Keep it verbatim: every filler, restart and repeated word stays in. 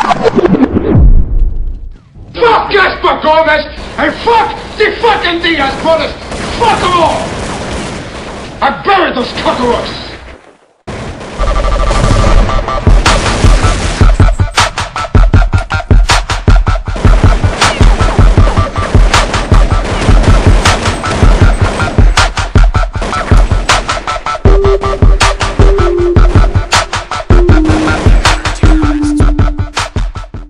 Fuck Gaspar Gomez and fuck the fucking Diaz brothers! Fuck them all! I buried those cockroaches!